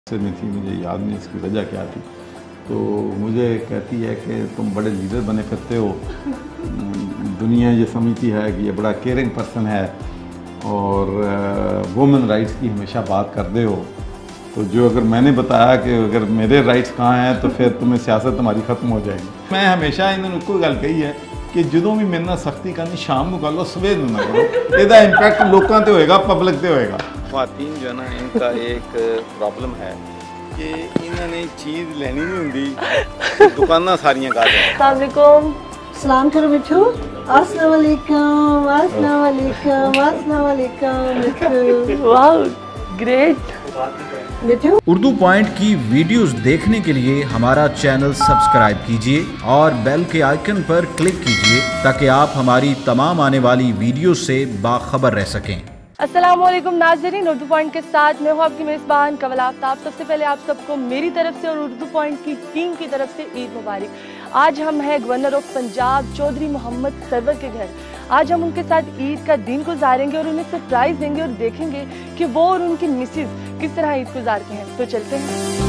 में थी, मुझे याद नहीं इसकी वजह क्या थी। तो मुझे कहती है कि तुम बड़े लीडर बने करते हो, दुनिया ये समझती है कि ये बड़ा केयरिंग पर्सन है और वुमेन राइट्स की हमेशा बात करते हो। तो जो अगर मैंने बताया कि अगर मेरे राइट्स कहाँ हैं तो फिर तुम्हें सियासत तुम्हारी ख़त्म हो जाएगी। मैं हमेशा इन्होंने कोई गल कही है कि जो भी मेरे सख्ती करनी शाम को कर लो, सवेर में ना करो। इसका इंपैक्ट लोगों से होएगा, पब्लिक से होएगा। ख़वातीन जो है ना, इनका एक प्रॉब्लम है कि इन्होंने चीज़ लेनी नहीं होंगी, दुकाना सारियां कर रहे हैं। अस्सलाम वालेकुम। सलाम करो मिठू। अस्सलाम वालेकुम, अस्सलाम वालेकुम, अस्सलाम वालेकुम Mithu. Wow great. Mithu Urdu point की वीडियोस देखने के लिए हमारा चैनल सब्सक्राइब कीजिए और बेल के आइकन पर क्लिक कीजिए ताकि आप हमारी तमाम आने वाली वीडियो से बाखबर रह सकें। अस्सलामुअलैकुम नाज़रीन, उर्दू पॉइंट के साथ मैं हूँ आपकी मेज़बान कवल आफ्ताब। सबसे पहले आप सबको मेरी तरफ से और उर्दू पॉइंट की टीम की तरफ से ईद मुबारक। आज हम हैं गवर्नर ऑफ पंजाब चौधरी मोहम्मद सरवर के घर। आज हम उनके साथ ईद का दिन गुजारेंगे और उन्हें सरप्राइज देंगे और देखेंगे कि वो और उनकी मिसेज किस तरह ईद गुजारते हैं। तो चलते हैं।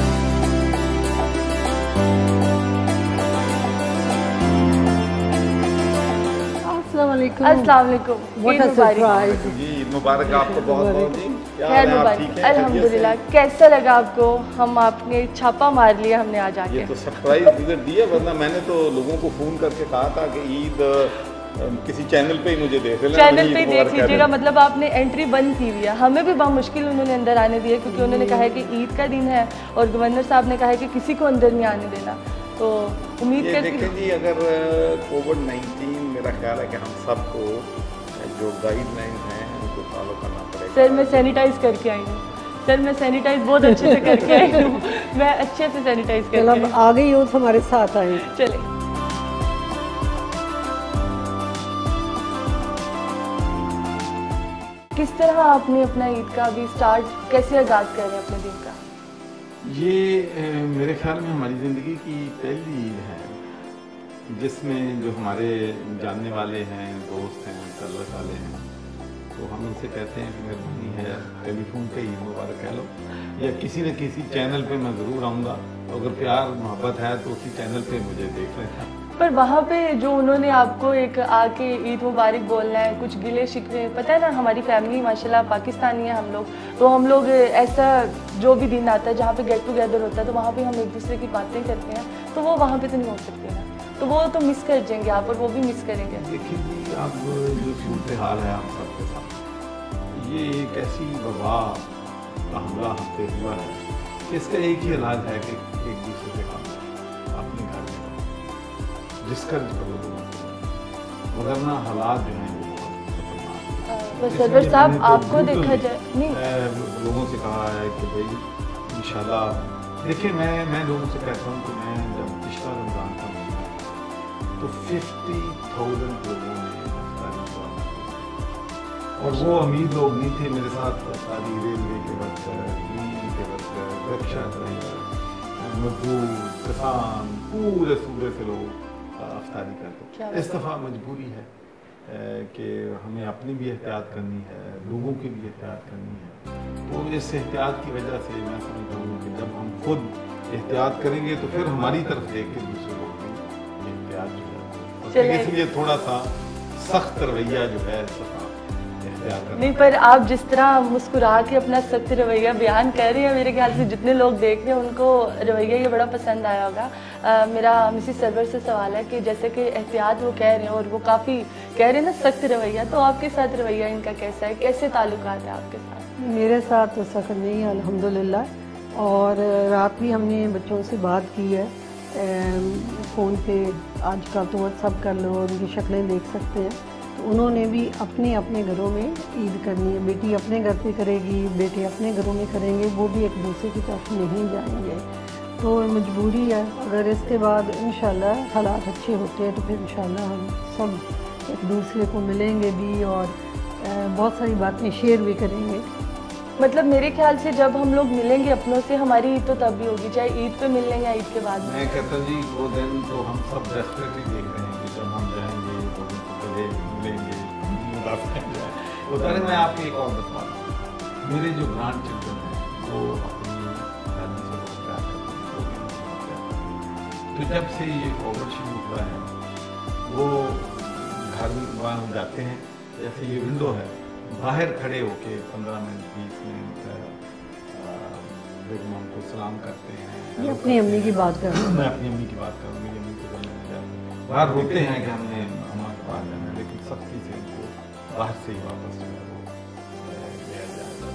अस्सलाम वालेकुम। अस्सलाम वालेकुम। What a surprise। जी ईद मुबारक आपको बहुत बहुत जी। खैर मुबारक, अल्हम्दुलिल्लाह। कैसा लगा आपको? हम आपने छापा मार लिया हमने आज आके। ये तो सरप्राइज विजिट दिया, वरना मैंने तो लोगों को फ़ोन करके कहा था कि ईद किसी चैनल पे ही मुझे देख लेना, चैनल पे देख लीजिएगा। मतलब आपने एंट्री बंद की हुई है। हमें भी बहुत मुश्किल उन्होंने अंदर आने दिया क्योंकि उन्होंने कहा है कि ईद का दिन है और गवर्नर साहब ने कहा है कि किसी को अंदर नहीं आने देना। तो उम्मीद करती देखें जी, अगर कोविड-19 मेरा ख्याल है कि हम सबको जो गाइडलाइन हैं उनको फॉलो करना पड़ेगा। सर मैं सैनिटाइज करके आई हूँ। सर मैं सैनिटाइज बहुत अच्छे से करके आई हूँ। मैं अच्छे से सैनिटाइज करके आई चलो हूँ। आ गई हो तो हमारे साथ आए। चले किस तरह आपने अपना ईद का अभी स्टार्ट, कैसे आगाज कर रहे हैं अपने दिन का? ये मेरे ख्याल में हमारी ज़िंदगी की पहली ईद है जिसमें जो हमारे जानने वाले हैं, दोस्त हैं, तल्लक वाले हैं, तो हम उनसे कहते हैं कि मेहरबानी है टेलीफोन पे ईद मुबारक कह लो, या किसी न किसी चैनल पे मैं ज़रूर आऊँगा। तो अगर प्यार मोहब्बत है तो उसी चैनल पे मुझे देख लेना। पर वहाँ पे जो उन्होंने आपको एक आके ईद मुबारक बोलना है, कुछ गिले शिकवे, पता है ना हमारी फैमिली माशाल्लाह पाकिस्तानी है हम लोग, तो हम लोग ऐसा जो भी दिन आता है जहाँ पे गेट टुगेदर होता है तो वहाँ पे हम एक दूसरे की बातें करते हैं, तो वो वहाँ पे तो नहीं हो सकती ना, तो वो तो मिस कर जाएंगे आप और वो भी मिस करेंगे। देखिए जी, अब जो सूरत हाल है हम सबके साथ, ये एक ऐसी वबा का हमला हम पे हुआ है, इसका एक ही इलाज है कि एक दूसरे से काम करो, अपने घर में जिसका वरना हालात जो हैं वो बस सरवर साहब आपको देखा जाए नहीं, लोगों से कहा है कि भाई इंशाल्लाह, देखिए मैं लोगों से कहता हूँ कि मैं जब पिछला रमज़ान का महीना तो 50,000 लोगों ने इफ्तारी किया और वो अमीर लोग नहीं थे मेरे साथ। सारी रेलवे के वक्त, नींद के वक्त, रक्षा मजदूर, किसान, पूरे सूबे से लोग अफ्तारी करते। इस दफ़ा मजबूरी है कि हमें अपनी भी एहतियात करनी है, लोगों की भी एहतियात करनी है। तो इस एहतियात की वजह से मैं समझता हूँ कि जब हम खुद एहतियात करेंगे तो फिर हमारी तरफ देख के दूसरे लोग भी एहतियात जो है, इसलिए थोड़ा सा सख्त रवैया जो है नहीं। पर आप जिस तरह मुस्कुरा के अपना सख्त रवैया बयान कर रहे हैं, मेरे ख्याल से जितने लोग देख रहे हैं उनको रवैया ये बड़ा पसंद आया होगा। मेरा मिसेस सरवर से सवाल है कि जैसे कि एहतियात वो कह रहे हैं और वो काफ़ी कह रहे हैं ना सख्त रवैया, तो आपके साथ रवैया इनका कैसा है, कैसे ताल्लुकात है आपके साथ? मेरे साथ तो सख्त नहीं है अल्हम्दुलिल्लाह। और रात भी हमने बच्चों से बात की है फ़ोन पे, आजकल तो व्हाट्सअप कर लो, उनकी शक्लें देख सकते हैं। तो उन्होंने भी अपने अपने घरों में ईद करनी है, बेटी अपने घर पे करेगी, बेटे अपने घरों में करेंगे, वो भी एक दूसरे की तरफ नहीं जाएंगे। तो मजबूरी है। अगर इसके बाद इंशाल्लाह हालात अच्छे होते हैं तो फिर इंशाल्लाह हम सब एक दूसरे को मिलेंगे भी और बहुत सारी बातें शेयर भी करेंगे। मतलब मेरे ख्याल से जब हम लोग मिलेंगे अपनों से, हमारी ईद तो तब भी होगी, चाहे ईद पे मिल लें या ईद के बाद। मैं कहता जी वो दिन तो हम सब डेस्परेटली देख रहे हैं कि जब हम जाएंगे तो मिलेंगे, उधर मैं आपको एक और बता दूँ, मेरे जो ग्रांड चिल्ड्रन हैं वो अपनी तो जब से ये कोविड शुरू हुआ है वो घर वहाँ हम जाते हैं, जैसे ये विंडो है, बाहर खड़े होके 15 मिनट 20 मिनट बेगम को सलाम करते हैं। ये अपनी अम्मी की बात कर रहा हूँ। मैं अपनी अम्मी की बात कर रहा हूँ। मेरी अम्मी को जब मैंने जाते बाहर रोते हैं कि हमने हमारे पास जाना है, लेकिन सख्ती से उनको बाहर से ही वापस जो है वो लिया जाएगा।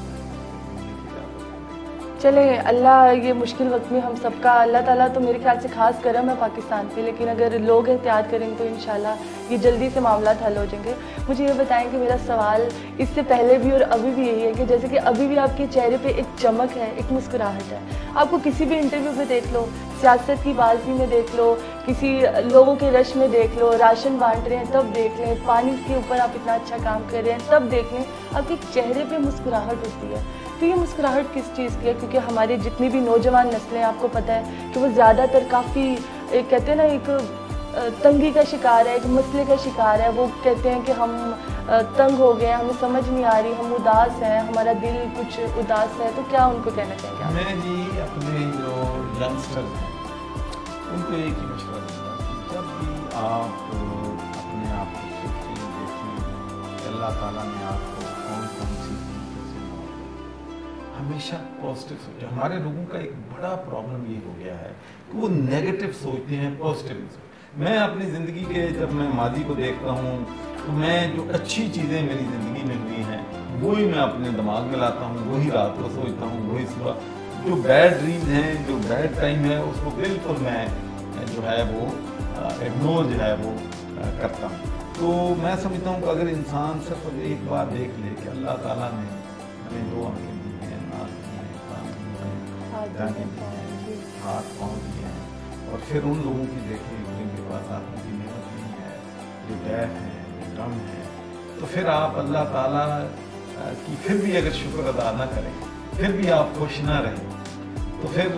चले, अल्लाह ये मुश्किल वक्त में हम सबका, अल्लाह ताला तो मेरे ख्याल से खास करम है पाकिस्तान पे, लेकिन अगर लोग एहतियात करेंगे तो इंशाल्लाह ये जल्दी से मामला हल हो जाएंगे। मुझे ये बताएं कि मेरा सवाल इससे पहले भी और अभी भी यही है कि जैसे कि अभी भी आपके चेहरे पे एक चमक है, एक मुस्कुराहट है। आपको किसी भी इंटरव्यू में देख लो, सियासत की बाजी में देख लो, किसी लोगों के रश में देख लो, राशन बांट रहे हैं तब देख लें, पानी के ऊपर आप इतना अच्छा काम कर रहे हैं तब देख लें, आपके चेहरे पे मुस्कुराहट होती है। तो ये मुस्कुराहट किस चीज़ की है? क्योंकि हमारे जितनी भी नौजवान नस्लें, आपको पता है कि वो ज़्यादातर काफ़ी एक कहते हैं ना, एक तंगी का शिकार है, एक मसले का शिकार है। वो कहते हैं कि हम तंग हो गए, हमें समझ नहीं आ रही, हम उदास हैं, हमारा दिल कुछ उदास है। तो क्या उनको कहना चाहेंगे आप? मैं जी अपने जो यंगस्टर्स हैं उनको एक ही मशवरा दूँगा कि जब भी आप अपने आप को सोचें, देखें कि अल्लाह ताला ने आपको कौन कौन सी चीज़ों से नवाजा, हमेशा पॉजिटिव सोचें। हमारे लोगों का एक बड़ा प्रॉब्लम ये हो गया है कि वो नेगेटिव सोचते हैं, पॉजिटिव नहीं सोचते। मैं अपनी ज़िंदगी के जब मैं माजी को देखता हूँ तो मैं जो अच्छी चीज़ें मेरी ज़िंदगी में हुई हैं वही मैं अपने दिमाग में लाता हूँ, वही रात को सोचता हूँ, वही सुबह। जो बैड ड्रीम्स हैं, जो बैड टाइम है, उसको बिल्कुल मैं जो है वो इग्नोर जो है वो करता हूँ। तो मैं समझता हूँ कि अगर इंसान सिर्फ एक बार देख ले कि अल्लाह ताला ने हमें 2 आंखें दी हैं, नाक दी है, कान दी है, जाने दी है, हाथ पाँव दिए हैं, और फिर उन लोगों की देखें जिनके पास आत्मा की नेमत नहीं है, जो डैफ हैं, जो डम है, तो फिर आप अल्लाह ताला की फिर भी अगर शुक्र अदा ना करें, फिर भी आप खुश ना रहें, तो फिर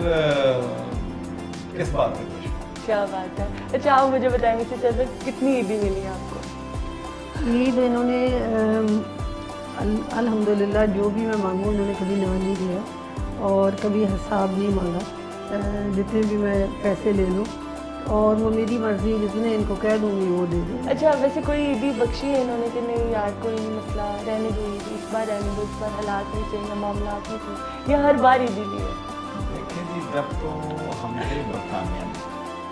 किस बात पे खुश? क्या बात है। अच्छा, आप मुझे बताएंगे कि सर कितनी ईदी मिली आपको? ईद इन्होंने अल्हम्दुलिल्लाह जो भी मैं मांगूँ उन्होंने कभी ना नहीं दिया और कभी हिसाब नहीं मांगा। जितने भी मैं पैसे ले लूँ और वो मेरी मर्ज़ी, जितने इनको कह दूँगी वो दे दूँ। अच्छा, वैसे कोई ईदी बख्शी है इन्होंने कि नहीं यार कोई मसला रहने दो, इस बार रहने दो, इस बार हालात नहीं चाहिए, मामला नहीं चाहिए, या हर बार ईदी ली है? देखिए जी, जब तो हम थे बरतानिया में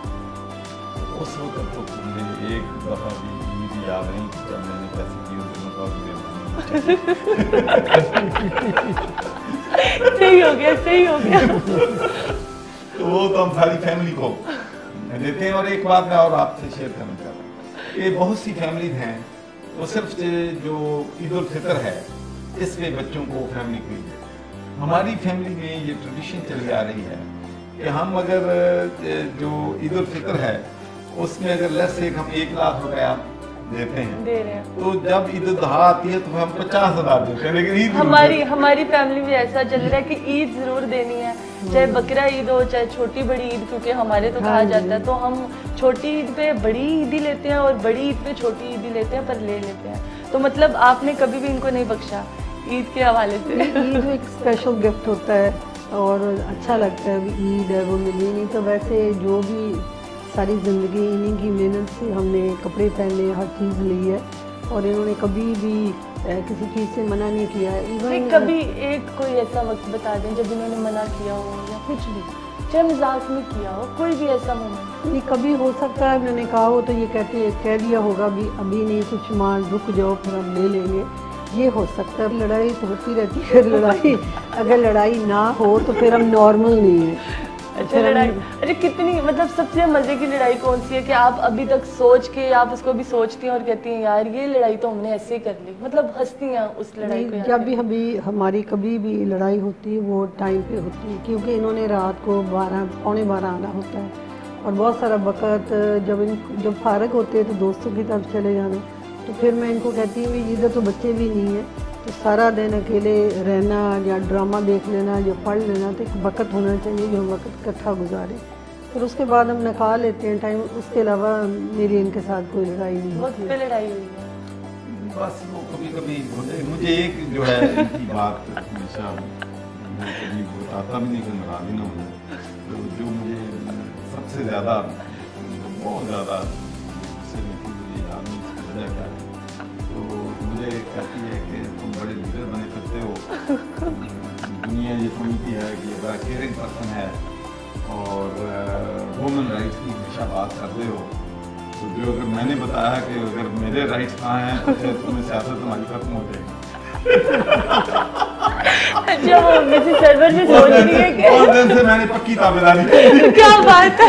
उस वक्त तो मुझे एक दफ़ा भी ईद याद नहीं जब मैंने पैसे दिए सही हो गया, सही हो गया। तो वो तो हम सारी फैमिली को देते हैं। और एक बात मैं और आपसे शेयर करना चाहता हूँ, ये बहुत सी फैमिलीज हैं वो सिर्फ जो ईद उल फितर है इसमें बच्चों को फैमिली को ईद। हमारी फैमिली में ये ट्रेडिशन चली आ रही है कि हम अगर जो ईद उल फितर है उसमें अगर लेस से हम 1 लाख रुपया देते हैं, दे रहे हैं, तो जब ईद उल अजहा आती है तो हम 50,000 देते हैं, लेकिन ईद हमारी फैमिली में ऐसा चल रहा है कि ईद जरूर देनी है, चाहे बकरा ईद हो चाहे छोटी बड़ी ईद, क्योंकि हमारे तो कहा जाता है, तो हम छोटी ईद पे बड़ी ईद ही लेते हैं और बड़ी ईद पे छोटी ईद ही लेते हैं, पर ले लेते हैं। तो मतलब आपने कभी भी इनको नहीं बख्शा ईद के हवाले से? ईद एक स्पेशल गिफ्ट होता है और अच्छा लगता है, ईद है वो मिली नहीं। तो वैसे जो भी सारी ज़िंदगी इन्हीं की मेहनत से हमने कपड़े पहने, हर चीज़ ली है और इन्होंने कभी भी किसी चीज़ से मना नहीं किया है। इवन कभी एक कोई ऐसा वक्त बता दें जब इन्होंने मना किया हो या कुछ भी, चाहे मजाक में किया हो, कोई भी ऐसा मोमेंट? नहीं, कभी हो सकता है मैंने कहा हो तो ये कह दिया होगा अभी नहीं, कुछ मां रुक जाओ फिर हम ले लेंगे, ये हो सकता है। लड़ाई तो होती रहती है, लड़ाई अगर लड़ाई ना हो तो फिर हम नॉर्मल नहीं है। अच्छा, लड़ाई, अरे कितनी, मतलब सबसे मजे की लड़ाई कौन सी है कि आप अभी तक सोच के आप उसको भी सोचती हैं और कहती हैं यार ये लड़ाई तो हमने ऐसे ही कर ली, मतलब हंसती हैं उस लड़ाई को? जब भी हमारी कभी भी लड़ाई होती है वो टाइम पे होती है, क्योंकि इन्होंने रात को 12-12 आना होता है और बहुत सारा वक़्त जब फारग होते हैं तो दोस्तों की तरफ चले जाना। तो फिर मैं इनको कहती हूँ कि इधर तो बच्चे भी नहीं है, तो सारा दिन अकेले रहना या ड्रामा देख लेना या पढ़ लेना, तो एक वक़्त होना चाहिए जो हम वक़्त इकट्ठा गुजारें। फिर उसके बाद हम निकाह लेते हैं टाइम, उसके अलावा मेरी इनके साथ कोई लड़ाई नहीं वक्त पे लड़ाई हुई है? बस वो कभी मुझे एक जो है इनकी बात हमेशा मैं कभी बताता भी नहीं, कोई नाराज़ ना हो, तो जो मुझे सबसे ज़्यादा बहुत ज़्यादा गुस्से में थी, मुझे याद नहीं इसकी वजह क्या है। तो मुझे कहती है कि तुम बड़े लीडर बने करते हो, दुनिया ये समझती है कि बड़ा केयरिंग पर्सन है और वुमेन राइट्स की हमेशा बात करते हो। तो जो अगर मैंने बताया कि अगर मेरे राइट्स कहाँ हैं तो फिर तुम्हें सियासत तुम्हारी खत्म हो जाएगी। अच्छा, वो मिसेस सरवर भी सोच रही है कि उस दिन से मैंने पक्की ताबेदारी। क्या बात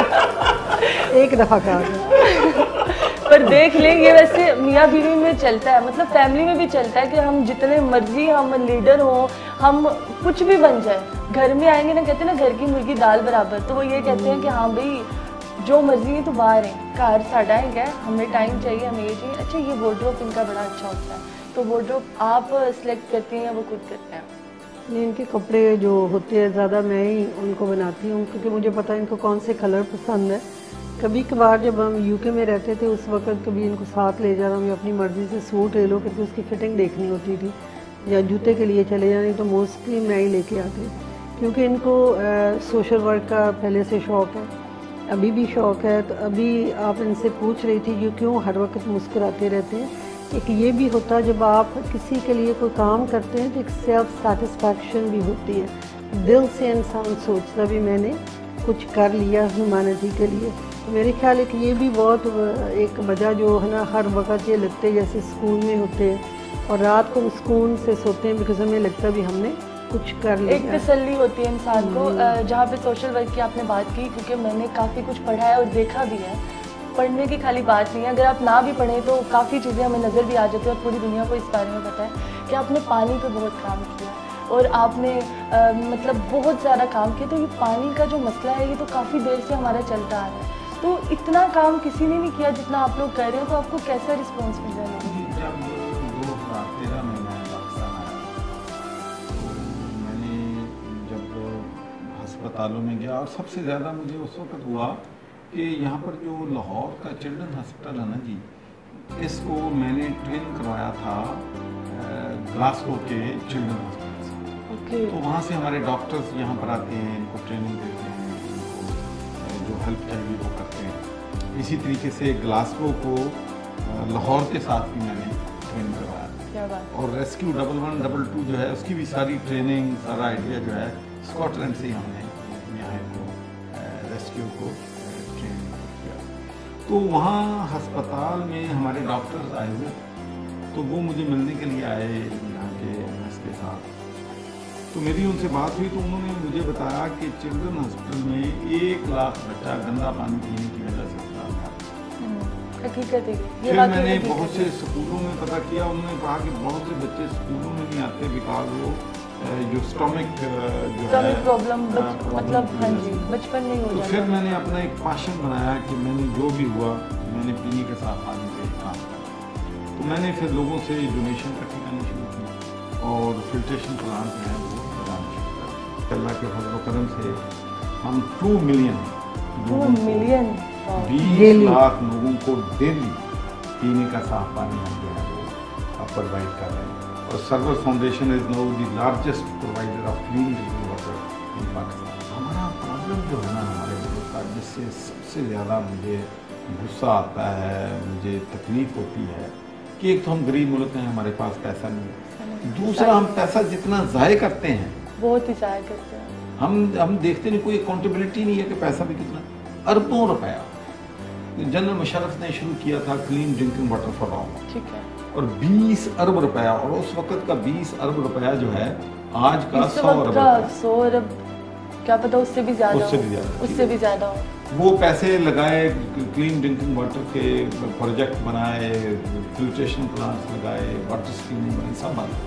है, एक दफ़ा कहा। पर देख लें ये वैसे मियाँ बीवी में चलता है, मतलब फैमिली में भी चलता है कि हम जितने मर्जी हम लीडर हों, हम कुछ भी बन जाए, घर में आएंगे ना, कहते हैं ना घर की मुर्गी दाल बराबर, तो वो ये कहते हैं कि हाँ भाई जो मर्जी है तो बाहर है, घर साढ़ा है, हमें टाइम चाहिए, हमें ये चाहिए। अच्छा, ये वार्डरोब इनका बड़ा अच्छा होता है, तो वार्डरोब आप सिलेक्ट करती हैं या वो खुद करते हैं? नहीं, इनके कपड़े जो होते हैं ज़्यादा मैं ही उनको बनाती हूँ, क्योंकि मुझे पता है इनको कौन से कलर पसंद है। कभी कभार जब हम यूके में रहते थे उस वक्त कभी इनको साथ ले जाना, मैं अपनी मर्ज़ी से सूट ले लो क्योंकि उसकी फ़िटिंग देखनी होती थी, या जूते के लिए चले जाने तो मोस्टली मैं ही लेके आती, क्योंकि इनको सोशल वर्क का पहले से शौक़ है, अभी भी शौक़ है। तो अभी आप इनसे पूछ रही थी कि क्यों हर वक्त मुस्कुराते रहते हैं, एक ये भी होता है जब आप किसी के लिए कोई काम करते हैं तो एक सेल्फ सेटिस्फैक्शन भी होती है, दिल से इंसान सोचता भी मैंने कुछ कर लिया ह्यूमैनिटी के लिए। तो मेरे ख्याल है कि ये भी बहुत एक वजह जो है ना, हर वक्त ये लगते हैं जैसे स्कूल में होते हैं और रात को सुकून से सोते हैं, बिकॉज हमें लगता भी हमने कुछ कर लिया। एक तसल्ली होती है इंसान को। जहाँ पे सोशल वर्क की आपने बात की, क्योंकि मैंने काफ़ी कुछ पढ़ा है और देखा भी है, पढ़ने की खाली बात नहीं है, अगर आप ना भी पढ़ें तो काफ़ी चीज़ें हमें नज़र भी आ जाती है और पूरी दुनिया को इस बारे में पता है कि आपने पानी पे बहुत काम किया और आपने मतलब बहुत ज़्यादा काम किया। तो ये पानी का जो मसला है ये तो काफ़ी देर से हमारा चलता आ रहा है, तो इतना काम किसी ने नहीं किया जितना आप लोग कर रहे हो, तो आपको कैसा रिस्पॉन्स मिल रहा है? जब 2013 में मैं पाकिस्तान आया तो मैंने जब अस्पतालों में गया और सबसे ज़्यादा मुझे उस वक्त हुआ कि यहाँ पर जो लाहौर का चिल्ड्रन हॉस्पिटल है ना जी, इसको मैंने ट्रेन करवाया था ग्लासगो के चिल्ड्रन हॉस्पिटल से। ओके। तो वहाँ से हमारे डॉक्टर्स यहाँ पर आते हैं, इनको ट्रेनिंग देते हैं, इनको जो हेल्प चाहिए वो करते हैं। इसी तरीके से ग्लासगो को लाहौर के साथ भी मैंने ट्रेन करवाया था। क्या बात। और रेस्क्यू 1112 जो है उसकी भी सारी ट्रेनिंग, सारा आइडिया जो है स्कॉटलैंड से ही हमने यहाँ को रेस्क्यू को ट्रेन किया। तो वहाँ अस्पताल में हमारे डॉक्टर्स आए हुए, तो वो मुझे मिलने के लिए आए यहाँ के नर्स के साथ। तो मेरी उनसे बात हुई तो उन्होंने मुझे बताया कि चिल्ड्रन हॉस्पिटल में 1 लाख बच्चा गंदा पानी पीने की वजह से अस्पताल में आता है। हकीकत है ये फिर बात मैंने हकीकत बहुत है। से स्कूलों में पता किया, उन्होंने कहा कि बहुत से बच्चे स्कूलों में नहीं आते बिकॉज वो जो स्टोमिक जो है स्टोमिक प्रॉब्लम मतलब हाँ जी बचपन में ही हो तो जाता फिर है। मैंने अपना एक पैशन बनाया कि मैंने जो भी हुआ मैंने पीने के साफ पानी पे काम किया। तो मैंने फिर लोगों से डोनेशन इकट्ठी करनी शुरू की और फिल्ट्रेशन प्लांट जो है वो लगाना शुरू किया। अल्लाह के फजल व करम से हम 2 मिलियन 2 मिलियन 20 लाख लोगों को डेली पीने का साफ पानी हम जो है वो प्रोवाइड कर रहे हैं। और Sarwar foundation is now the largest provider of clean drinking water in Pakistan. हमारा प्रॉब्लम जो है ना हमारे मुल्क का, जिससे सबसे ज़्यादा मुझे गुस्सा आता है, मुझे तकलीफ होती है कि एक तो हम गरीब मुल्क हैं, हमारे पास पैसा नहीं है, दूसरा हम पैसा जितना ज़ाय करते हैं बहुत ही ज़ाया करते हैं। हम देखते नहीं, कोई अकाउंटेबिलिटी नहीं है कि पैसा भी कितना, अरबों रुपया जनरल मुशर्रफ ने शुरू किया था clean drinking water for all, ठीक है, और 20 अरब रुपया, और उस वक्त का 20 अरब रुपया जो है आज का 100 अरब रुपया। 100 अरब क्या पता उससे भी ज़्यादा उससे भी ज़्यादा, उससे भी ज़्यादा हो। वो पैसे लगाए, क्लीन ड्रिंकिंग वाटर के प्रोजेक्ट बनाए, फिल्ट्रेशन प्लांट्स लगाए, वाटर स्कीमिंग बनी, सब बंद।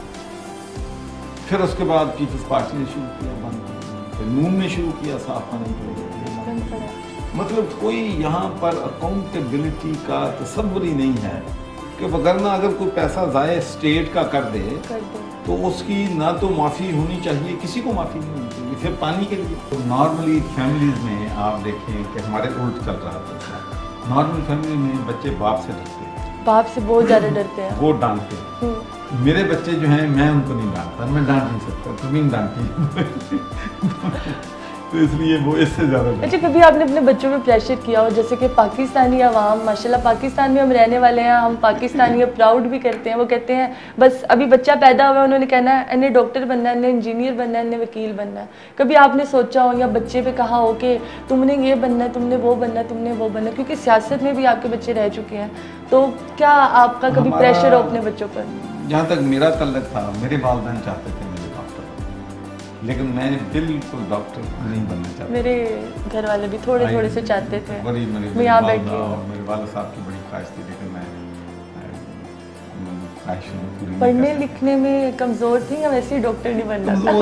फिर उसके बाद पीपल्स पार्टी ने शुरू किया बंद, फिर नून ने शुरू किया साफ पानी के लिए। मतलब कोई यहाँ पर अकाउंटेबिलिटी का तसव्वुर ही नहीं है कि वगरना अगर कोई पैसा ज़ाय स्टेट का कर दे तो उसकी ना तो माफ़ी होनी चाहिए, किसी को माफ़ी नहीं होनी चाहिए, फिर पानी के लिए। तो नॉर्मली फैमिलीज़ में आप देखें कि हमारे उल्ट चल रहा था। नॉर्मल फैमिली में बच्चे बाप से डरते हैं, बाप से बहुत ज़्यादा डरते हैं, वो डांटते हैं। मेरे बच्चे जो हैं मैं उनको नहीं डांटता, मैं डांट नहीं सकता, तुम ही डांटी। तो इसलिए वो इससे ज़्यादा। अच्छा, कभी आपने अपने बच्चों पे प्रेशर किया हो, जैसे कि पाकिस्तानी अवाम, माशाल्लाह पाकिस्तान में हम रहने वाले हैं, हम पाकिस्तानी है, प्राउड भी करते हैं, वो कहते हैं बस अभी बच्चा पैदा हुआ है उन्होंने कहना है इन्हें डॉक्टर बनना है, इन्हें इंजीनियर बनना है, इन्हें वकील बनना है। कभी आपने सोचा हो या बच्चे पे कहा हो कि तुमने ये बनना है, तुमने वो बनना है, तुमने वो बनना है, क्योंकि सियासत में भी आपके बच्चे रह चुके हैं, तो क्या आपका कभी प्रेशर हो अपने बच्चों पर? जहाँ तक मेरा तल्लक था, मेरे वालिदैन चाहते थे मेरे डॉक्टर, लेकिन मैं बिल्कुल डॉक्टर नहीं बनना चाहता। मेरे घर वाले भी थोड़े थोड़े से चाहते थे। मैं यहाँ बैठी हूँ, मेरे वाले साहब की बड़ी ख्वाहिश थी, लेकिन मैं ख्वाहिश पूरी पढ़ने लिखने में कमजोर थी या वैसे ही डॉक्टर नहीं बनना था?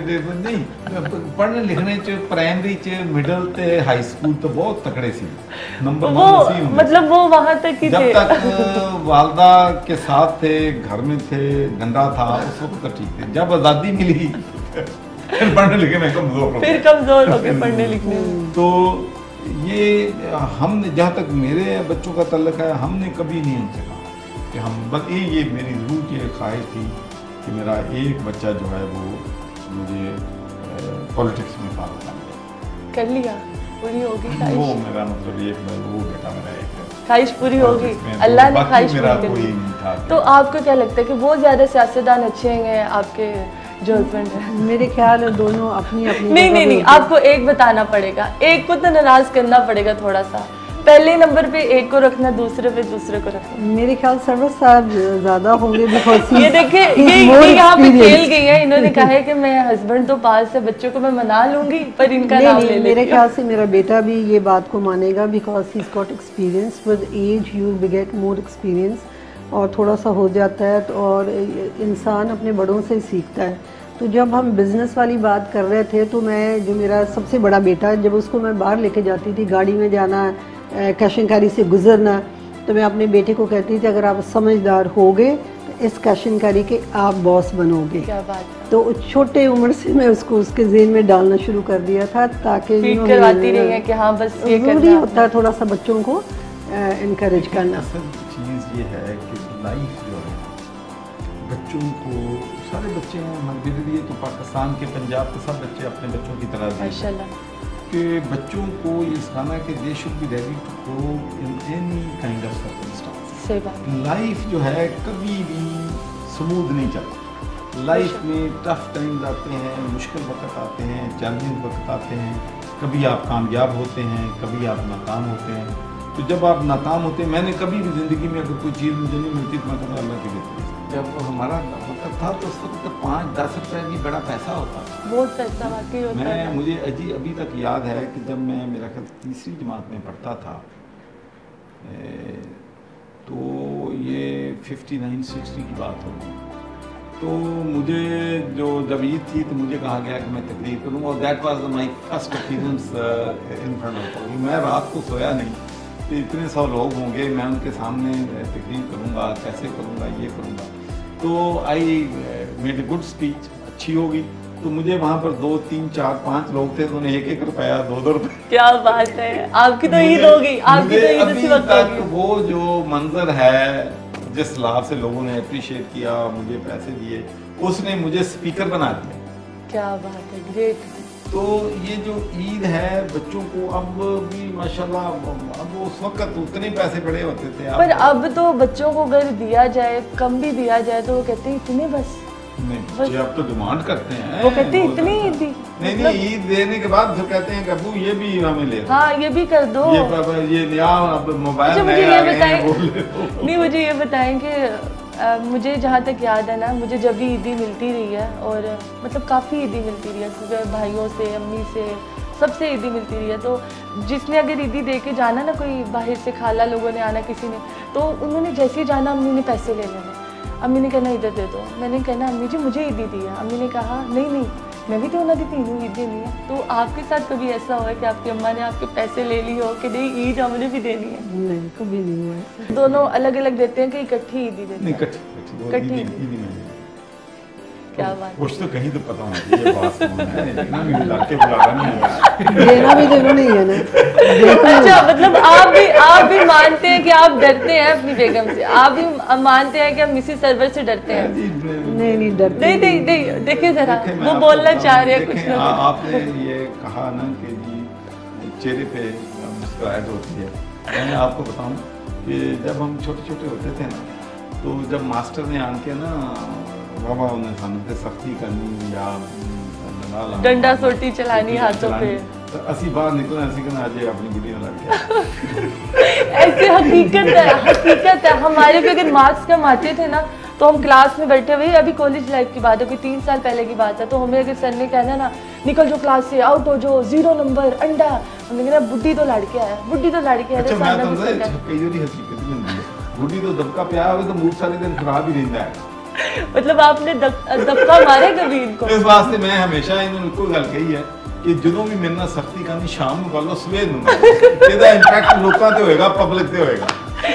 नहीं, पढ़ने लिखने च प्राइमरी च मिडल ते हाई स्कूल तो बहुत तकड़े सी नंबर वो मतलब वो वहाँ तक ही थे। जब तक वालदा के साथ थे, घर में थे, गंदा था, उस वक्त तो ठीक थे। जब आज़ादी मिली फिर पढ़ने लिखने में कमजोर हो गए पढ़ने लिखने में। तो ये हमने, जहाँ तक मेरे बच्चों का तल्लक है, हमने कभी नहीं चला कि हम बस ये मेरी जरूर ये ख्वाहिश थी कि मेरा एक बच्चा जो है वो मुझे पॉलिटिक्स में फार्म कर लिया, पूरी होगी ख्वाहिश? वो मेरा मतलब ये वो बेटा मेरा एक ख्वाहिश पूरी होगी, अल्लाह ने ख्वाहिश पूरी कर दी। तो आपको क्या लगता है कि वो ज्यादा सियासतदान अच्छे हैं आपके जो हस्बैंड है? मेरे ख्याल है दोनों अपनी अपनी नहीं, आपको एक बताना पड़ेगा, एक को तो नाराज करना पड़ेगा थोड़ा सा। पहले नंबर पे एक को रखना, दूसरे पे दूसरे को रखना। मेरे ख्याल सरवर साहब ज्यादा होंगे बिकॉज़ ये देखिए ये यहाँ पे खेल गई है, इन्होंने कहा है कि मैं हस्बैंड तो पास है, बच्चों को मैं मना लूंगी पर इनका नाम ले लेती हूँ। मेरे ख्याल से मेरा बेटा भी ये बात को मानेगा because he is got experience. With as you get more experience, और थोड़ा सा हो जाता है तो और इंसान अपने बड़ों से ही सीखता है। तो जब हम बिज़नेस वाली बात कर रहे थे तो मैं, जो मेरा सबसे बड़ा बेटा है, जब उसको मैं बाहर लेके जाती थी, गाड़ी में जाना, कैशनकारी से गुजरना, तो मैं अपने बेटे को कहती थी अगर आप समझदार होगे तो इस कैशनकारी के आप बॉस बनोगे। क्या बात है। तो छोटे उम्र से मैं उसको उसके ज़हन में डालना शुरू कर दिया था, ताकि करवाती रही है कि हाँ बस ये जरूरी होता है थोड़ा सा बच्चों को इनकरेज करना। असल चीज़ ये है कि लाइफ जो है बच्चों को, सारे बच्चे हैं हमारे लिए तो पाकिस्तान के, पंजाब के सब बच्चे अपने बच्चों की तरह माशाल्लाह कि बच्चों को ये सिखाना कि they should be ready to grow in any kind of circumstance. सही बात। लाइफ जो है कभी भी स्मूथ नहीं चलती, लाइफ में टफ टाइम्स आते हैं, मुश्किल वक्त आते हैं, चैलेंजिंग वक्त आते हैं, कभी आप कामयाब होते हैं, कभी आप नाकाम होते हैं। तो जब आप नाकाम होते हैं, मैंने कभी भी ज़िंदगी में अगर कोई चीज़ मुझे नहीं मिलती तो मैं कहता अल्लाह की देती। जब हमारा वक्त था तो उस वक्त 5-10 रुपये भी बड़ा पैसा होता था, बहुत पैसा वाकई होता है। मुझे अभी तक याद है कि जब मैं, मेरा ख्याल तीसरी जमात में पढ़ता था, तो ये 59-60 की बात होगी, तो मुझे जो जब ईद थी तो मुझे कहा गया कि मैं तकरीर करूँ, और that was my first appearance in front of. मैं रात को सोया नहीं कि इतने 100 लोग होंगे, मैं उनके सामने तकरीर करूँगा, कैसे करूँगा, ये करूँगा। तो I made a good speech, अच्छी होगी। तो मुझे वहाँ पर 2, 3, 4, 5 लोग थे, तो उन्हें 1-1 रुपया, 2-2 रुपये। क्या बात है, आपकी तो ईद होगी, आपकी तो ईद इसी वक्त होगी। वो जो मंजर है, जिस लाभ से लोगों ने अप्रिशिएट किया, मुझे पैसे दिए, उसने मुझे स्पीकर बना दिया। क्या बात है, ग्रेट। तो ये जो ईद है बच्चों को अब भी माशाल्लाह, अब उस वक्त उतने पैसे पड़े होते थे, पर अब तो बच्चों को अगर दिया जाए, कम भी दिया जाए, तो वो कहते हैं इतने बस नहीं, अब तो डिमांड करते हैं, वो कहते हैं इतनी ईद दी। नहीं, ईद देने के बाद जो कहते हैं कि अबू ये भी हमें ले, हाँ ये भी कर दो, ये नया अब मोबाइल मुझे ये बताएं, नहीं मुझे ये बताएं कि मुझे जहाँ तक याद है ना, मुझे जब भी ईदी मिलती रही है, और मतलब काफ़ी ईदी मिलती रही है, क्योंकि भाइयों से, अम्मी से, सबसे ईदी मिलती रही है। तो जिसने अगर ईदी दे के जाना ना, कोई बाहर से खाला लोगों ने आना किसी ने, तो उन्होंने जैसे ही जाना अम्मी ने पैसे ले लेने, अम्मी ने कहना इधर दे दो, मैंने कहना अम्मी जी मुझे ईदी दी है, अम्मी ने कहा नहीं मैं भी तो उन्होंने दी, तीनों ईद देनी है। तो आपके साथ कभी ऐसा हुआ है कि आपकी अम्मा ने आपके पैसे ले लिए हो कि नहीं ईद हमने भी देनी है? नहीं, कभी नहीं हुआ। दोनों अलग अलग देते हैं कि इकट्ठी ईदी देते हैं? इकट्ठी ईदी में। क्या बात, कुछ तो कहीं तो पता होना चाहिए, बात है, इतना भी मिला के बुलाना नहीं होगा। देना भी तो इन्होंने ही है ना। अच्छा, मतलब आप भी मानते हैं कि आप डरते हैं अपनी बेगम से, आप भी मानते हैं कि आप मिसेस सरवर से डरते हैं? नहीं डरते नहीं, देखिए जरा वो बोलना चाह रहे हैं कुछ ना। आपने ये कहा ना कि जी चेहरे पे मुस्कुराहट होती है। मैं आपको बताऊं कि जब हम छोटे छोटे होते थे ना, तो जब मास्टर ने आके ना बाबा उन्हें सामने सख्ती करनी या डंडा सोटी चलानी हाथों पे, तो असी बाहर निकलना, असी कहना आज अपनी गुड़ी में लग गया। ऐसे हकीकत है। हमारे भी अगर मार्क्स कम आते थे ना, तो हम क्लास में बैठे हुए, अभी कॉलेज लाइफ की बात है, कोई 3 साल पहले की बात है, तो हमें अगर सर ने कहना ना निकल जो क्लास से, आउट हो जाओ, 0 नंबर, अंडा, हमने कहना बुड्ढी तो लड़के है, बुड्ढी तो लड़के है। अच्छा, मैं तो कई जोड़ी हकीकत में नहीं है, बुड्ढी तो दबका पे आवे तो मूड सारे दिन खराब ही रहता है। मतलब आपने दबका मारे कभी इनको? इस वास्ते मैं हमेशा इनको गल कही है कि जो भी मेरे ना सख्ती करनी शाम को कर लो, सवेर को ਇਹਦਾ इंपैक्ट लोगों पे होएगा, पब्लिक पे होएगा।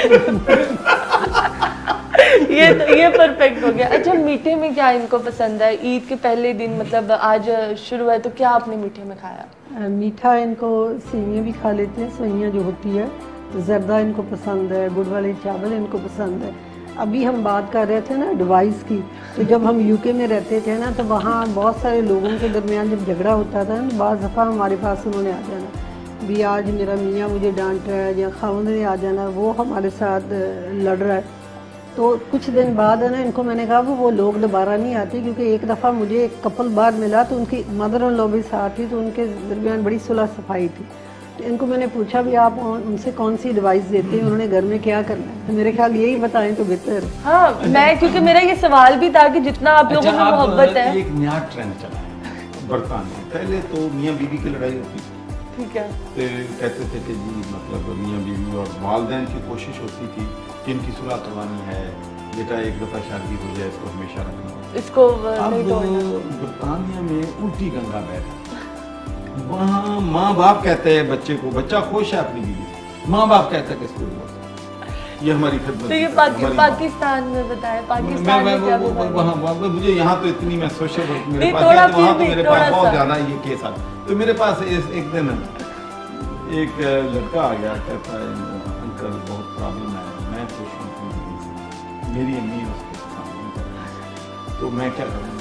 ये परफेक्ट हो गया। अच्छा, मीठे में क्या इनको पसंद है? ईद के पहले दिन, मतलब आज शुरू है, तो क्या आपने मीठे में खाया? मीठा इनको सेवियाँ भी खा लेते हैं, सेवियाँ जो होती है, जर्दा इनको पसंद है, गुड़ वाले चावल इनको पसंद है। अभी हम बात कर रहे थे ना डिवाइस की, तो जब हम यूके में रहते थे ना, तो वहाँ बहुत सारे लोगों के दरमियान जब झगड़ा होता था ना, बाज़ दफ़ा हमारे पास उन्होंने आ जाना भी, आज मेरा मियाँ मुझे डांट रहा है, या खावंद ने आ जाना, वो हमारे साथ लड़ रहा है। तो कुछ दिन बाद है ना, इनको मैंने कहा वो लोग दोबारा नहीं आते, क्योंकि एक दफ़ा मुझे एक कपल बार मिला, तो उनकी मदर इन लॉ भी साथ थी, तो उनके दरमियान बड़ी सुलह सफाई थी। तो इनको मैंने पूछा भी आप उनसे कौन सी एडवाइस देते हैं, उन्होंने घर में क्या करना है, तो मेरे ख्याल यही बताएं तो बेहतर। हाँ, मैं क्योंकि मेरा ये सवाल भी था कि जितना आप लोगों में मोहब्बत है। एक नया ट्रेंड चला है बरतानिया। पहले तो मियाँ बीवी की लड़ाई होती थी, ठीक है, तो कहते थे कि जी मतलब मियाँ बीवी और वालिदैन की कोशिश होती थी कि इनकी सुलह करवानी है, बेटा एक दफ़ा शादी हो जाए, इसको हमेशा रखना, इसको नहीं तोड़ना। बरतानिया में उल्टी गंगा बह, वहाँ माँ बाप कहते हैं बच्चे को, बच्चा खुश है अपनी बीवी से, माँ बाप कहते हैं कि इसको डिवोर्स। ये हमारी खिदमत। तो ये पाकिस्तान में बताएं, पाकिस्तान में क्या वहाँ मुझे यहाँ तो इतनी मैं सोशल वर्क मेरे पास है, वहाँ तो मेरे पास बहुत ज़्यादा ये केस आता। तो मेरे पास एक दिन एक लड़का आ गया, कहता है अंकल बहुत प्रॉब्लम है, मैं खुश हूँ अपनी बीवी से, मेरी अम्मी उसको पसंद नहीं कर रही, तो मैं क्या करूँ?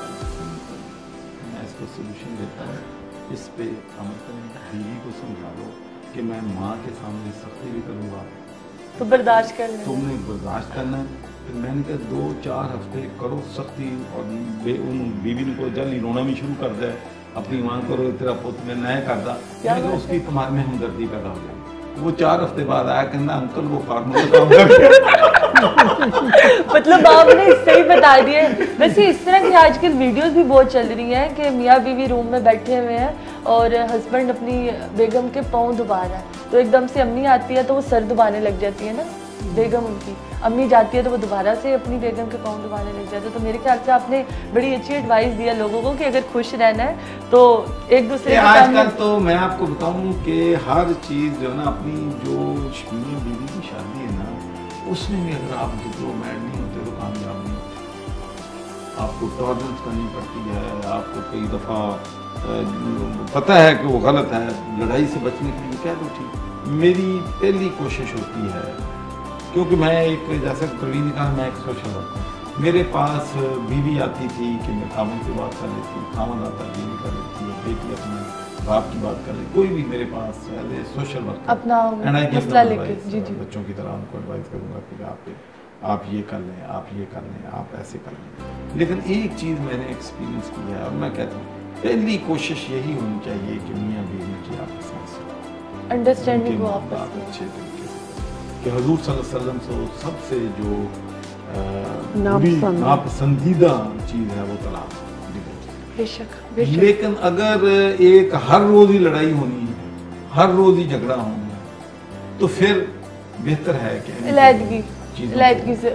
मैं इसको सोल्यूशन देता हूँ, इस पे अमल करें, बीवी को समझा दो कि मैं माँ के सामने सख्ती भी करूँगा, तो बर्दाश्त कर लेना, तुमने बर्दाश्त करना है। फिर मैंने कहा 2-4 हफ्ते करो सख्ती, और उन बीवी को जल्दी रोना भी शुरू कर दे, अपनी माँ करो तेरा पुत में नया करदा, उसकी तुम्हारे में हमदर्दी पैदा हो जाएगी। वो 4 हफ्ते बाद आया, कहना अंकल वो फार्मूला काम कर गया। मतलब आपने सही बता दिया। वैसे इस तरह की आजकल वीडियोस भी बहुत चल रही हैं कि मियाँ बीवी रूम में बैठे हुए हैं और हस्बैंड अपनी बेगम के पाँव दबा रहा है, तो एकदम से अम्मी आती है तो वो सर दबाने लग जाती है ना, बेगम उनकी अम्मी जाती है तो वो दोबारा से अपनी बेगम के पाँव दबाने लग जाते हैं। तो मेरे ख्याल से आपने बड़ी अच्छी एडवाइस दिया लोगों को कि अगर खुश रहना है तो एक दूसरे आजकल तो मैं आपको बताऊं कि हर चीज़ जो है ना, अपनी जो मियाँ बीवी की शादी है ना, उसमें भी अगर आप डिप्लोमेट नहीं होते तो कामयाब नहीं होते। आपको टॉलरेंस करनी पड़ती है, आपको कई दफ़ा पता है कि वो गलत है, लड़ाई से बचने के लिए कह दो ठीक। मेरी पहली कोशिश होती है, क्योंकि मैं एक, जैसे प्रवीण ने कहा, मैं एक सोशल वर्कर हूँ, मेरे पास बीवी आती थी कि मैं खामन से बात कर लेती, खामन आता बीवी कर लेती है, बेटी अपने बाप की बात कर ले, कोई भी मेरे पास सोशल वर्क अपना मसला लेके जी जी बच्चों की तरह उनको एडवाइस करूँगा कि आप ये कर लें, आप ये कर लें, आप ऐसे कर लें। लेकिन एक चीज़ मैंने एक्सपीरियंस की है और मैं कहता हूँ पहली कोशिश यही होनी चाहिए कि मियाँ बीवी की आपस में अंडरस्टैंडिंग हो आपस में अच्छे तरीके से, कि हुजूर सल्लल्लाहु अलैहि वसल्लम से सबसे जो नापसंदीदा चीज़ है वो तलाक। बेशक। लेकिन अगर एक हर रोज ही लड़ाई होनी है, हर रोज ही झगड़ा होना है, तो फिर बेहतर है कि इलायदगी से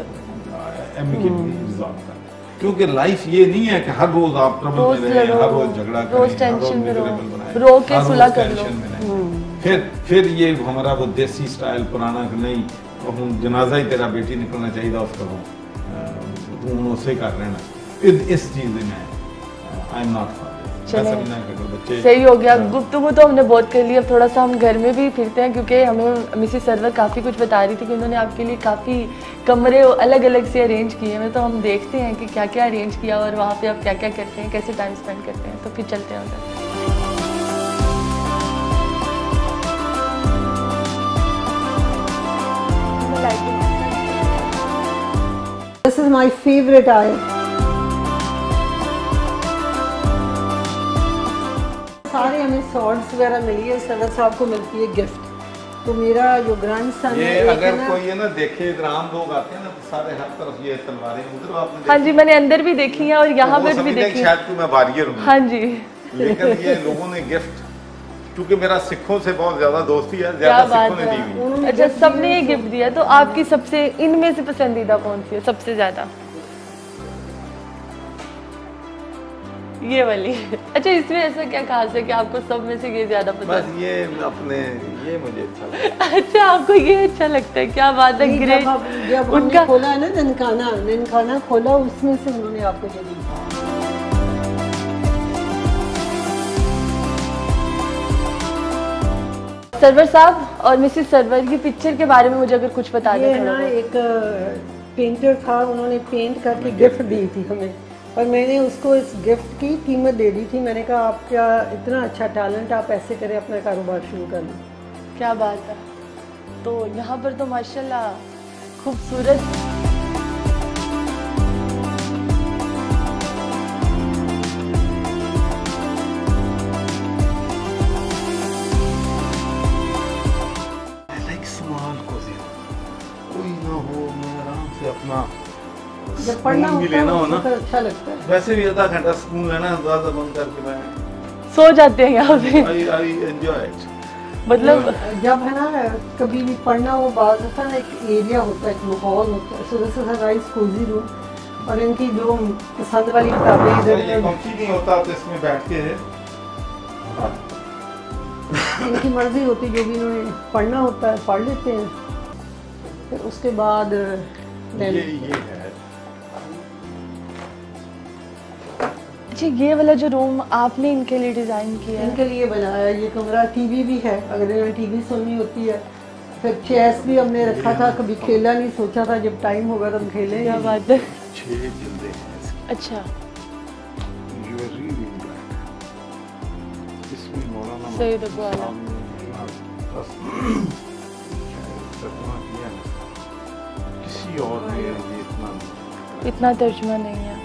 क्योंकि लाइफ ये नहीं है कि हर रोज आप ट्रबल में रहें, हर रोज झगड़ा करें, रोज टेंशन में रो के सुलह कर लो। फिर ये हमारा वो देसी स्टाइल पुराना नहीं, हम जनाजा ही तेरा बेटी निकलना चाहिए उसका, तू उसे कर रहे ना, इस चीज़ में I am not for this. चले ऐसा भी ना करो बच्चे। सही हो गया, गुफ्तगू तो हमने बहुत कर ली। अब थोड़ा सा हम घर में भी फिरते हैं, क्योंकि हमें मिसेस सरवर काफ़ी कुछ बता रही थी कि उन्होंने आपके लिए काफ़ी कमरे अलग अलग से अरेंज किए हैं। तो हम देखते हैं कि क्या क्या अरेंज किया और वहाँ पे आप क्या क्या करते हैं, कैसे टाइम स्पेंड करते हैं। तो फिर चलते हैं उधर। This is my favorite aisle. सारे हमें सॉर्ट्स वगैरह मिली है, सरवर साहब को मिलती है गिफ्ट। तो मेरा जो ग्रैंड सन ये है, अगर कोई है ना देखे, इधर आम लोग आते हैं ना तो सारे हर तरफ ये तलवारें, उधर आपने हाँ जी, मैंने अंदर भी देखी है और यहाँ पर भी देखी है। शायद कोई मैं वारियर हूँ। हाँ जी, लेकिन ये लोगों ने गिफ्ट, क्योंकि मेरा सिखों से बहुत ज्यादा दोस्ती है, क्या ज्यादा बात सिखों ने दी हुई है। उन्होंने अच्छा, gift सबने दिया ये गिफ्ट दिया। तो आपकी सबसे इनमें से पसंदीदा कौन सी है सबसे ज्यादा? ये वाली। अच्छा, इसमें ऐसा क्या खास है कि आपको सब में से ये ज्यादा बस पसंद? ये अपने, ये मुझे अच्छा लगता है। अच्छा, आपको ये अच्छा लगता है, क्या बात है, नहीं, ग्रेट। जब उनका हमने खोला है ना ननकाना खोला, उसमें से उन्होंने आपको ये दी। सरवर साहब और मिसेस सरवर की पिक्चर के बारे में मुझे अगर कुछ बता ये दें। ना एक पेंटर था, उन्होंने पेंट करके गिफ्ट दी थी हमें, और मैंने उसको इस गिफ्ट की कीमत दे दी थी। मैंने कहा आपका इतना अच्छा टैलेंट, आप ऐसे करें, अपना कारोबार शुरू कर लें। क्या बात है। तो यहाँ पर तो माशाल्लाह खूबसूरत। कोई ना हो, मैं आराम से अपना जब पढ़ना सुकून भी होता है लेना हो ना, तो अच्छा लगता है। वैसे भी आधा घंटा सुकून लेना है, ज़्यादा बंद करके मैं सो जाते हैं यहाँ पे। I enjoy it. मतलब जब है ना कभी भी पढ़ना हो, बात होता है ना, एक एरिया होता है, एक माहौल होता है। So this is a nice cosy room, और इनकी जो पसंद वाली किताबें ये इधर, कॉम्फी नहीं होता तो इसमें बैठ के इनकी मर्जी होती, जो भी इन्होंने पढ़ना होता है पढ़ लेते हैं। फिर उसके बाद ये है। अच्छा, ये वाला जो रूम आपने इनके लिए डिजाइन किया है, इनके लिए बनाया ये कमरा। टीवी भी है, अगर इन्हें टीवी सुननी होती है। फिर चेस भी हमने रखा था, कभी खेला नहीं, सोचा था जब टाइम होगा तो हम खेलेंगे। क्या बात है। 6 जिल्दें हैं इसकी। अच्छा, You are really right. इसमें मौलाना सही तो बोला। साहब ने बस तर्जुमा किया है। किसी और ने ये इतना तर्जुमा नहीं है।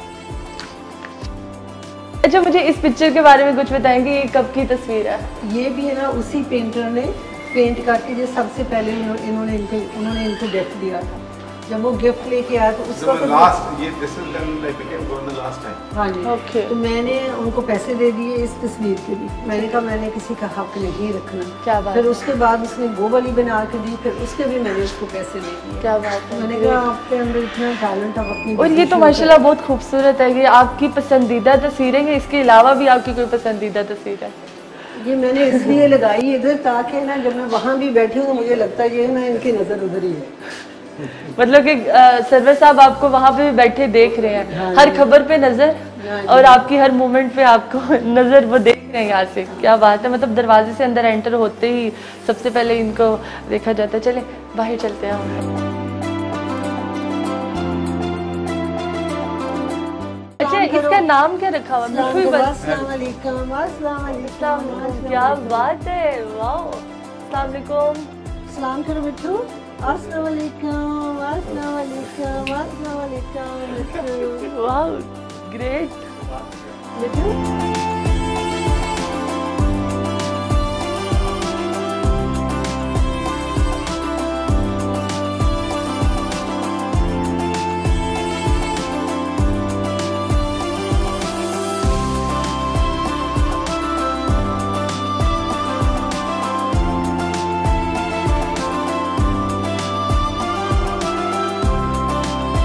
अच्छा, मुझे इस पिक्चर के बारे में कुछ बताएंगे, ये कब की तस्वीर है? ये भी है ना उसी पेंटर ने पेंट करके, जो सबसे पहले उन्होंने इनको गिफ्ट दिया था। जब वो गिफ्ट लेके आया तो उसका तो लास्ट, ये this is when I became one the last time. हाँ जी, Okay. तो मैंने उनको पैसे दे दिए इस तस्वीर के लिए। मैंने कहा मैंने किसी का हक नहीं रखना। क्या बात फिर है। उसके बाद उसने वो वाली बना के दी, फिर उसके भी मैंने उसको पैसे दे दिए। क्या बात है। मैंने कहा आपके अंदर इतना टैलेंट, आप अपनी और ये तो माशाल्लाह बहुत खूबसूरत है। ये आपकी पसंदीदा तस्वीरें हैं, इसके अलावा भी आपकी कोई पसंदीदा तस्वीर है? ये मैंने इसलिए लगाई इधर, ताकि ना जब मैं वहाँ भी बैठी हूँ तो मुझे लगता है ये ना इनकी नज़र उधर ही है। मतलब कि सरवर साहब आपको वहाँ पे भी बैठे देख रहे हैं, हाँ हर जी। खबर पे नजर, हाँ जी। और आपकी हर मूवमेंट पे आपको नजर वो देख रहे हैं यहाँ से। क्या बात है। मतलब दरवाजे से अंदर एंटर होते ही सबसे पहले इनको देखा जाता है। चले बाहर चलते हैं हम। अच्छा, इसका नाम क्या रखा हुआ? मिठू ही बस। अस्सलाम वालेकुम, अस्सलाम वालेकुम, क्या बात है, वाओ। अस्सलाम वालेकुम। सलाम करो मिठू। अस्सलाम वालेकुम, अस्सलाम वालेकुम, अस्सलाम वालेकुम Mithu. Wow, great. Mithu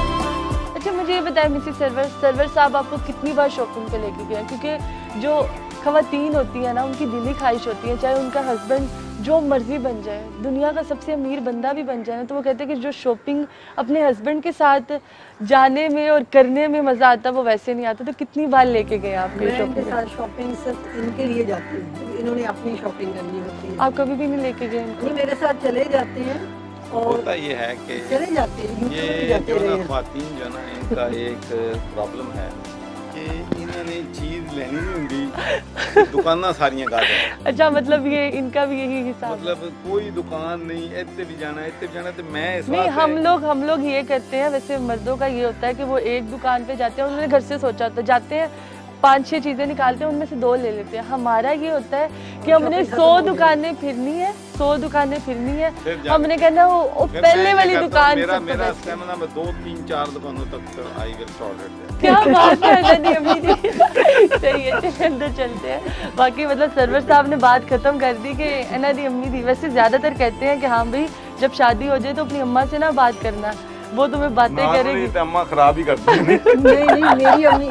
Mrs Sarwar sahab आपको कितनी बार शॉपिंग पे लेके गए? क्योंकि जो ख़वातीन होती हैं ना, उनकी दिली ख्वाहिश होती है, चाहे उनका हस्बैंड जो मर्जी बन जाए, दुनिया का सबसे अमीर बंदा भी बन जाए ना, तो वो कहते हैं कि जो शॉपिंग अपने हस्बैंड के साथ जाने में और करने में मज़ा आता है वो वैसे नहीं आता। तो कितनी बार लेके गए आप मैं इनके साथ शॉपिंग सिर्फ इनके लिए जाती हूँ, इन्होंने अपनी शॉपिंग करनी होती है। आप कभी भी नहीं लेके गए इनको? मेरे साथ चले जाते हैं और होता ये है कि चले जाते हैं, ये जो ना ख्वातीन जो ना इनका एक प्रॉब्लम है कि इन्होंने चीज़ लेनी नहीं होंगी, दुकाना सारियां गा दें। अच्छा, मतलब ये इनका भी यही हिसाब है। मतलब कोई दुकान नहीं, इतने भी जाना इतने भी जाना। तो मैं इस नहीं, बात हम लोग ये करते हैं, वैसे मर्दों का ये होता है कि वो एक दुकान पे जाते हैं, उन्होंने घर से सोचा होता है, जाते हैं 5-6 चीज़ें निकालते हैं, उनमें से 2 ले लेते हैं। हमारा ये होता है कि हमने 100 दुकानें फिरनी है, 100 दुकानें फिरनी है, हमने कहना वो पहले वाली दुकान मेरा स्टेमिना में 2, 3, 4 दुकानों तक आई विल सॉर्ट। क्या बात है ना, अभी सही है, चलिए अंदर चलते हैं। बाकी मतलब सर्वर साहब ने बात खत्म कर दी कि एना दी अम्मी दी। वैसे ज्यादातर कहते हैं कि हाँ भाई जब शादी हो जाए तो अपनी अम्मा से ना बात करना, वो तुम्हें बातें करेगी। अम्मा खराब ही करती है। नहीं, मेरी अम्मी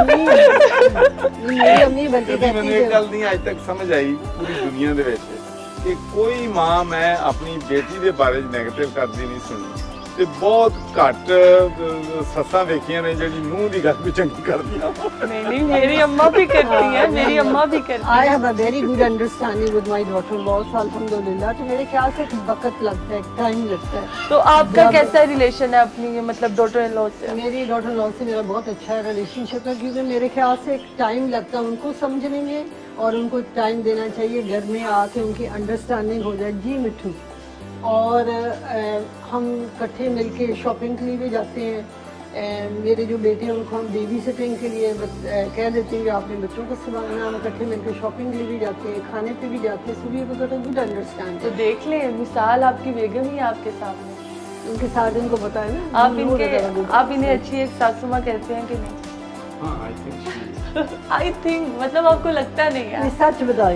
बल्कि कहती है, एक गल नहीं आज तक समझ आई पूरी दुनिया दे विच कि कोई मां मैं अपनी बेटी दे बारे नेगेटिव करदी नहीं सुनी। ते बहुत घट सस्सां वेखियां ने जेहड़ी नूंह दी गल भी चंगी करदियां। नहीं, मेरी अम्मा भी करती है, मेरी अम्मा भी करती है। I have a very good understanding with my daughter बहुत अल्हम्दुलिल्लाह। तो मेरे ख्याल से वक्त लगता है, टाइम लगता है। तो आपका कैसा रिलेशन है अपनी मतलब डॉटर इन लॉ से? मेरी डॉटर इन लॉ से मेरा बहुत अच्छा रिलेशनशिप है, क्योंकि मेरे ख्याल से टाइम लगता है उनको समझने में, और उनको टाइम देना चाहिए घर में आके उनकी अंडरस्टैंडिंग हो जाए। जी मिठू, और हम इकट्ठे मिलके शॉपिंग के लिए भी जाते हैं। मेरे जो बेटे हैं उनको हम बेबी सिटिंग के लिए कह देते हैं कि आपने बच्चों को संभालना। हम इकट्ठे मिलकर शॉपिंग के लिए भी जाते हैं, खाने पे भी जाते हैं। So we got a good understanding. तो देख ले, मिसाल आपकी बेगम ही आपके सामने। उनके साथ इनको बताए ना, आप इन्हें अच्छी एक सासू माँ कहते हैं कि नहीं? आई थिंक मतलब आपको लगता नहीं है? सच बताइए।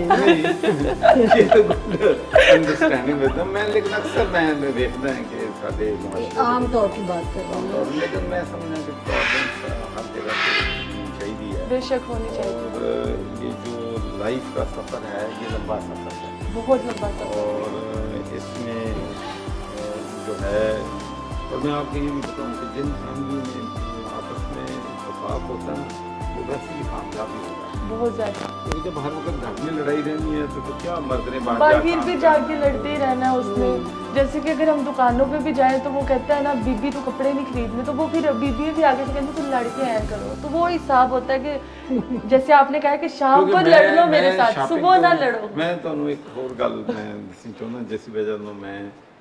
Understanding with them. मैं लेकिन अक्सर मैं देखदा है कि साडे आम तौर की बात कर रहा हूँ, लेकिन मैं समझना कि प्रॉब्लम्स हर जगह पे चाहिए है, बेशक होनी चाहिए। और ये जो लाइफ का सफर है ये लंबा सफर है, बहुत लंबा सफर। और इसमें जो है, और मैं आपको ये भी बताऊँ कि जिन फैमिली में आपस में इत्तेफाक होता है वो वैसे ही कामयाबी होता है बहुत ज़्यादा। तो जब हर वक्त घर में लड़ाई रहनी है तो क्या मर्द ने बाहर भी जाके लड़ते ही रहना है उसमें। जैसे कि अगर हम दुकानों पे भी जाएं तो वो कहता है ना बीबी तो कपड़े नहीं खरीदने, तो वो फिर बीबी भी आगे से कहते तुम लड़के आया करो। तो वो हिसाब होता है कि जैसे आपने कहा कि शाम को लड़ लो मेरे साथ, सुबह ना लड़ो। मैं तो एक और गल मैं दसनी चाहना, जिस वजह मैं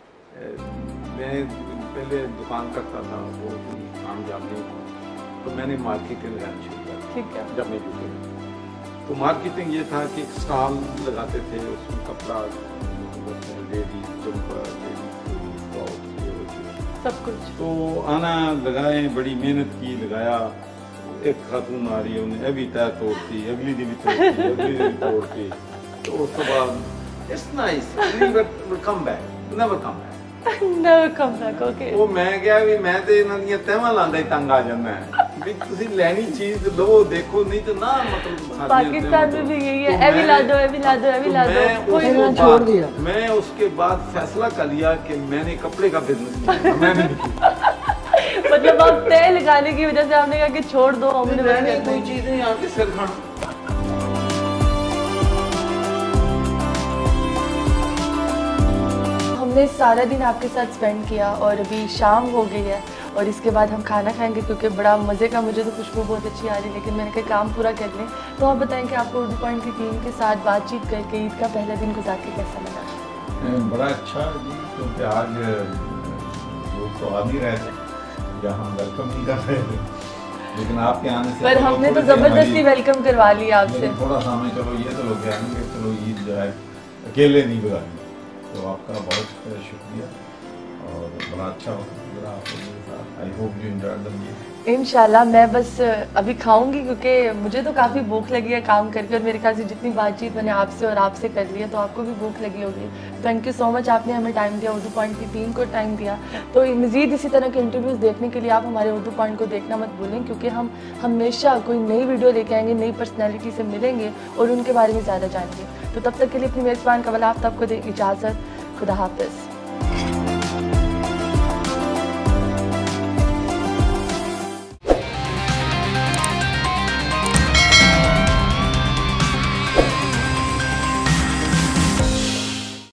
पहले दुकान करता था वो कामयाब नहीं हुआ, तो मैंने मार्केटिंग लगानी शुरू कर दी। ठीक है। जब मैं यूके में, तो मार्केटिंग ये था कि एक स्टॉल लगाते थे, उसमें कपड़ा, लेडी जम्पर, लेडी फ्रॉक, सब कुछ। तो आना लगाए, बड़ी मेहनत की, लगाया। एक खातून आ रही है, उन्हें अभी तय तोड़ती, अगली दिन भी तोड़ती, अगली दिन तोड़ती। तो उसके बाद it's nice, will come back, never come back. Never come back, okay. ਉਹ ਮੈਂ ਕਿਹਾ ਵੀ ਮੈਂ ਤੇ ਇਹਨਾਂ ਦੀਆਂ ਤਹਿਵਾਂ ਲਾਂਦਾ ਹੀ ਤੰਗ ਆ ਜਾਂਦਾ ਵੀ ਤੁਸੀਂ ਲੈਣੀ ਚੀਜ਼ ਲਵੋ, ਦੇਖੋ, नहीं तो ना मतलब पाकिस्तान में भी यही है, ये भी ला दो, ये भी ला दो, ये भी ला दो, कोई ना छोड़ दिया। मैं उसके बाद फैसला कर लिया कि मैंने कपड़े का बिजनेस किया, मैंने मतलब आप तय लगाने की वजह से आपने कहा कि छोड़ दो, हमने कोई चीज़ नहीं आके सिर खाना। हमने सारा दिन आपके साथ स्पेंड किया और अभी शाम हो गई है और इसके बाद हम खाना खाएंगे, क्योंकि बड़ा मज़े का, मुझे तो खुशबू बहुत अच्छी आ रही है, लेकिन मैंने कहा काम पूरा कर लें। तो आप बताएं कि आपको उर्दू पॉइंट की टीम के साथ बातचीत करके ईद का पहला दिन गुजार के कैसा लगा? बड़ा अच्छा जी, क्योंकि आज लोग तो आ नहीं रहे थे या हम वेलकम नहीं कर रहे थे, लेकिन आपके आने से पर हमने तो ज़बरदस्ती वेलकम करवा लिया आपसे। थोड़ा सा हमें चलो ये तो लोग कहेंगे कि चलो ईद जो है अकेले नहीं गुजारी, तो आपका बहुत शुक्रिया। और बड़ा अच्छा लगा आपको मेरे साथ। I hope you enjoyed the meal. इंशाल्लाह। मैं बस अभी खाऊंगी क्योंकि मुझे तो काफ़ी भूख लगी है काम करके, और मेरे ख्याल से जितनी बातचीत मैंने आपसे और आपसे कर ली है तो आपको भी भूख लगी होगी। थैंक यू सो मच, आपने हमें टाइम दिया, उर्दू पॉइंट की टीम को टाइम दिया। तो मज़ीद इसी तरह के इंटरव्यूज़ देखने के लिए आप हमारे उर्दू पॉइंट को देखना मत भूलें, क्योंकि हम हमेशा कोई नई वीडियो लेके आएंगे, नई पर्सनैलिटी से मिलेंगे और उनके बारे में ज़्यादा जानेंगे। तो तब तक के लिए अपनी मेज़बान कवल आफ्ताब को दे इजाज़त। खुदा हाफ़िज़।